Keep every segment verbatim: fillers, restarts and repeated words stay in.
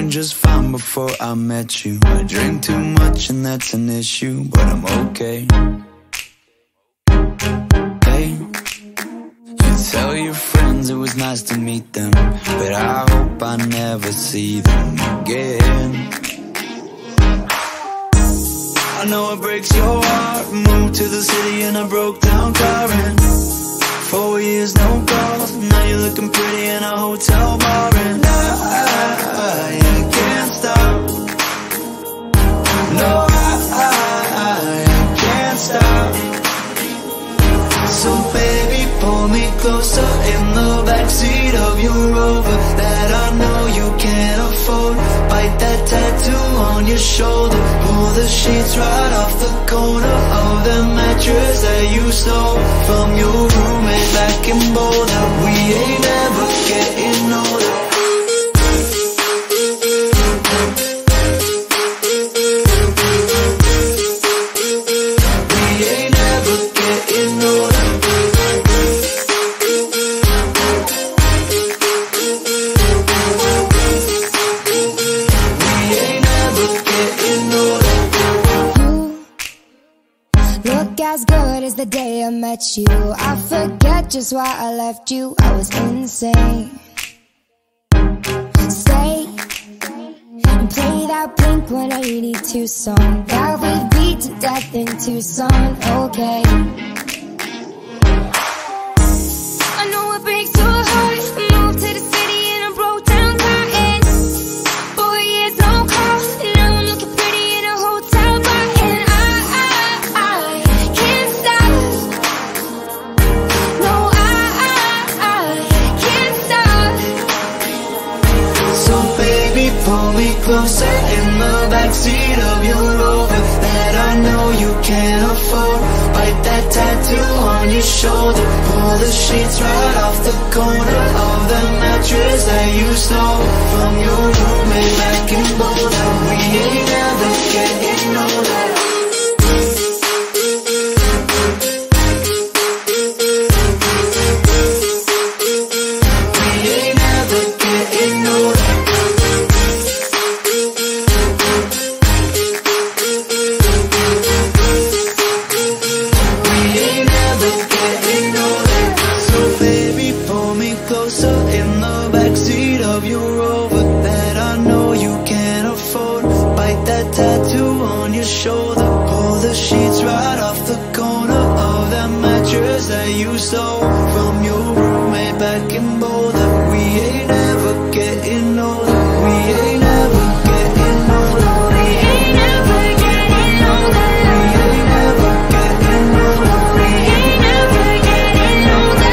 doing just fine before I met you. I drink too much and that's an issue, but I'm okay. Hey, you tell your friends it was nice to meet them, but I hope I never see them again. I know it breaks your heart. Moved to the city in a broke down car, and four years no calls. Now you're looking pretty in a hotel bar, and I, I, I can't stop. No, I, I, I can't stop. So baby, pull me closer in the backseat of your Rover that I know you can't afford. Bite that tattoo on your shoulder. Pull the sheets right off the corner of the mattress that you stole from your roommate back in Boulder. We ain't ever getting older. We ain't ever getting older. As good as the day I met you, I forget just why I left you. I was insane. Stay and play that Blink one eighty-two song that we beat to death in Tucson. Okay, I know it breaks your heart. Moved to the city in a broke down car, and four years no call. Now I'm looking pretty in a hotel bar, and I, I, I can't stop. No, I, I, I can't stop. So baby, pull me closer in the backseat of your Rover that I know you can't afford. Bite that tattoo on your shoulder. Pull the sheets right off the corner of the mattress that you stole from your roommate back in Boulder. We ain't ever getting older. We ain't ever getting older. In the backseat of your Rover that I know you can't afford. Bite that tattoo on your shoulder. Pull the sheets right off the corner of that mattress that you stole from your roommate back in Boulder. We ain't ever getting older. We ain't ever getting older. We ain't ever getting older. We ain't ever getting older. We ain't ever getting older.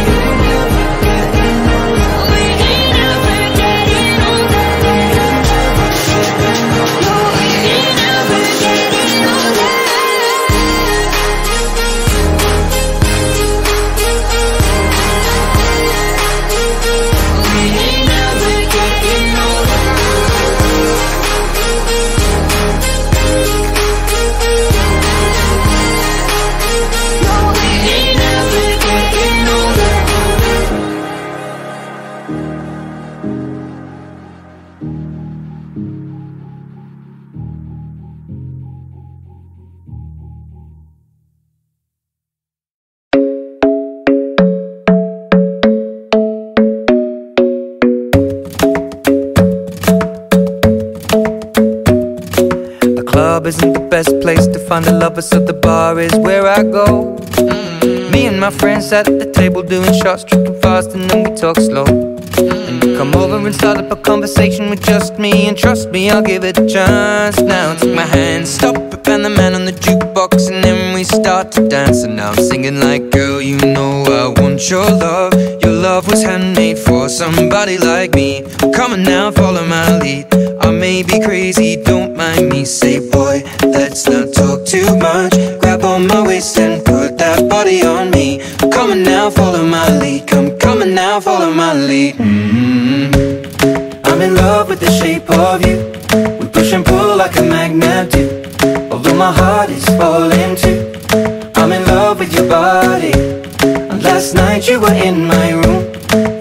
Isn't the best place to find a lover, so the bar is where I go. Mm-hmm. Me and my friends sat at the table doing shots, tripping fast, and then we talk slow. Mm-hmm. And you come over and start up a conversation with just me, and trust me, I'll give it a chance. Now take my hand, stop it, and the man on the jukebox, and then we start to dance. And now I'm singing like, girl, you know I want your love. Your love was handmade for somebody like me. Come on now, follow my lead. I may be crazy, don't mind me. Say, boy, let's not talk too much. Grab on my waist and put that body on me. Come on now, follow my lead. Come, come on now, follow my lead. Mm-hmm. I'm in love with the shape of you. We push and pull like a magnet do. Although my heart is falling too, I'm in love with your body. And last night you were in my room,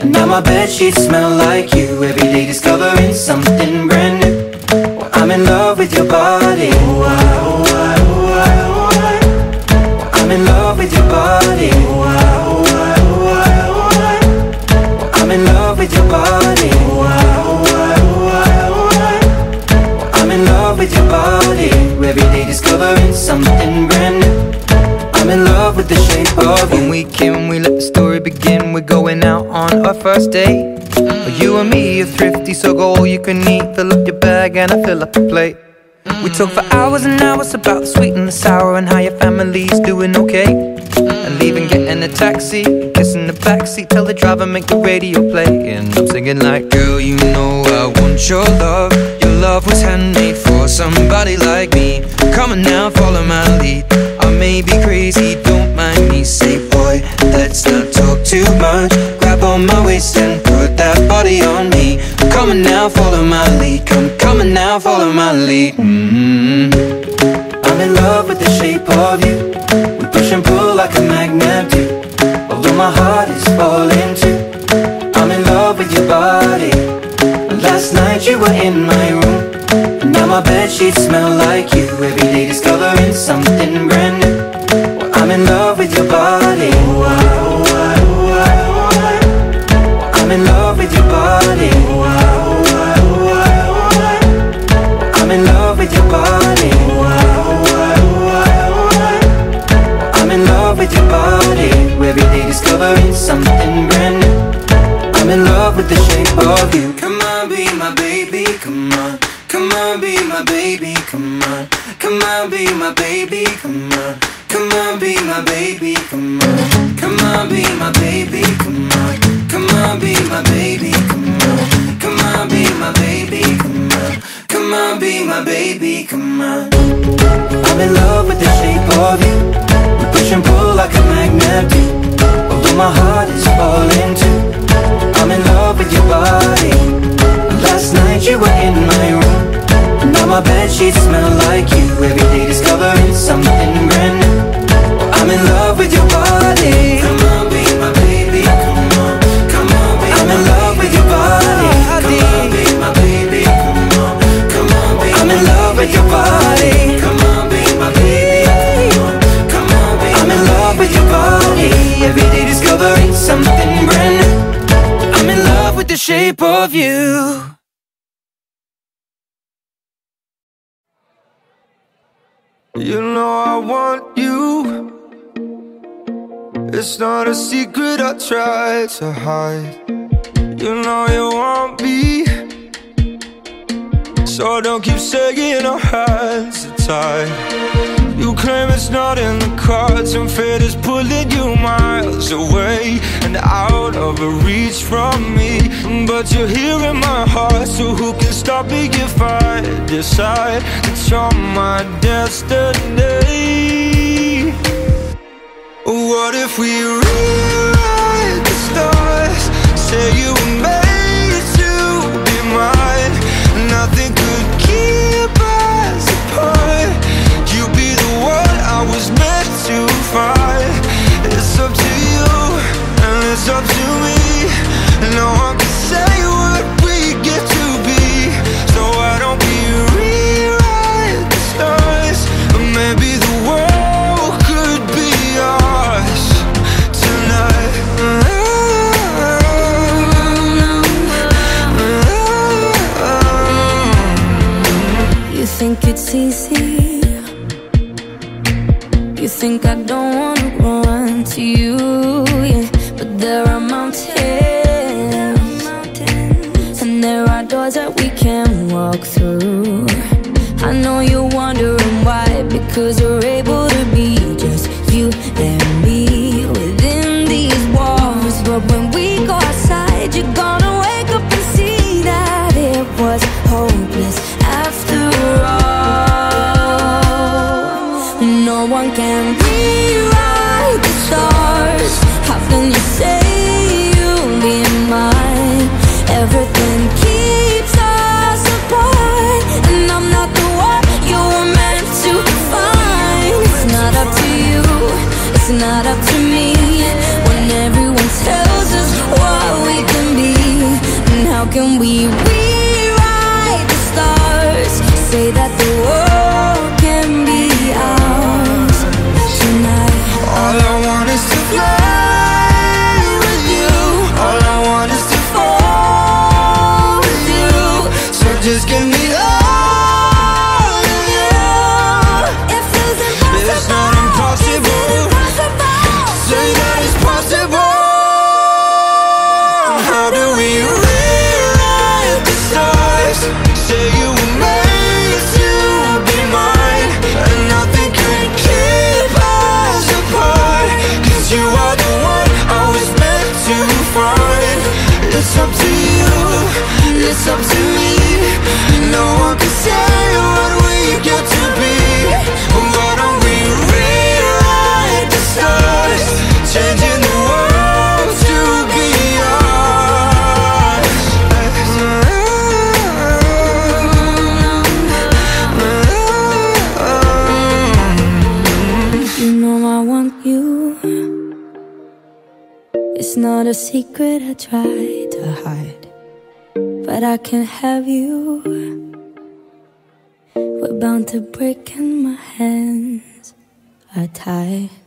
And now my bedsheets smell like you. Every day discovering something brand new. Well, I'm in love with your body. Oh, I, oh, I, oh, I, oh, I. Well, I'm in love with your body. Oh, I, oh, I, oh, I, oh, I. Well, I'm in love with your body. Oh, I, oh, I, oh, I, oh, I. Well, I'm in love with your body. Every day discovering something brand new. I'm in love with the shape of you. When we came, we let the story begin. We're going out on our first date. Well, you and me are thrifty, so go all you can eat. Fill up your bag and I fill up the plate. We talk for hours and hours about the sweet and the sour, and how your family's doing okay. And leaving, getting a taxi, kissing the backseat, tell the driver make the radio play. And I'm singing like, girl, you know I want your love. Your love was handmade for somebody like me. Come on now, follow my lead. I may be crazy, don't mind me. Say, boy, let's not talk too much. Grab on my waist and put that body on me. Come on now, follow my lead. Come, come on now, follow my lead. Mm-hmm. I'm in love with the shape of you. We push and pull like a magnet do. Although my heart is falling too. I'm in love with your body. Last night you were in my room, and now my bedsheets smell like you. Every day discovering something brand new. Well, I'm in love with your body. Oh, I, oh, I, oh, I, oh, I. Well, I'm in love with your body. Oh, I, oh, I, oh, I, oh, I. Well, I'm in love with your body. Oh, I, oh, I, oh, I, oh, I. Well, I'm in love with your body. Every day discovering something brand new. I'm in love with the shape of you. Come on, be my baby, come on. Come on, be my baby, come on. Come on, be my baby, come on. Come on, be my baby, come on. Come on, be my baby, come on. Come on, be my baby, come on. Come on, be my baby, come on. Come on, be my baby, come on. I'm in love with the shape of you. We push and pull like a magnet do. Although my heart is falling too. I'm in love with your body. Last night you were in my room, now my bedsheets smell like you. Every day discovering something brand new. I'm in love with your body. Come on, be my baby, come on. Come on, be I'm in love with your body. Come on, be my baby, come on. Come on, be I'm in love with your body. Come on, be my baby, come on. Come on, be I'm in love with your body. Every day discovering something brand new. I'm in love with the shape of you. You know I want you. It's not a secret I try to hide. You know you want me, so don't keep saying our hands are tied. You claim it's not in the cards, and fate is pulling you miles away and out of reach from me. But you're here in my heart, so who can stop me if I decide that you're my destiny? What if we rewrite the stars? Say you were made to be mine. Nothing could keep us apart. You be the one I was meant to find. It's up to you, and it's up to me. No one can say what we get to be. So why don't we rewrite the stars? Maybe the world could be ours tonight. You think it's easy? You think I don't wanna run to you, yeah. But there are mountains, and there are doors that we can walk through. I know you're wondering why, because we're able to be just you and me within these walls. But when we go outside, you're gonna wake up and see that it was hopeless after all. No one can rewrite the stars. How can you say you'll be mine? Everything keeps us apart, and I'm not the one you were meant to find. It's not up to you, it's not up to me. When everyone tells us what we can want you. It's not a secret I try to hide, but I can't have you. We're bound to break and my hands are tied.